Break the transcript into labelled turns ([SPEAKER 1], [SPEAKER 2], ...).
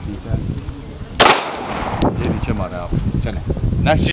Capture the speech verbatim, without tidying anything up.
[SPEAKER 1] ठीक है, ये नीचे मारा आप, चले नेक्स्ट।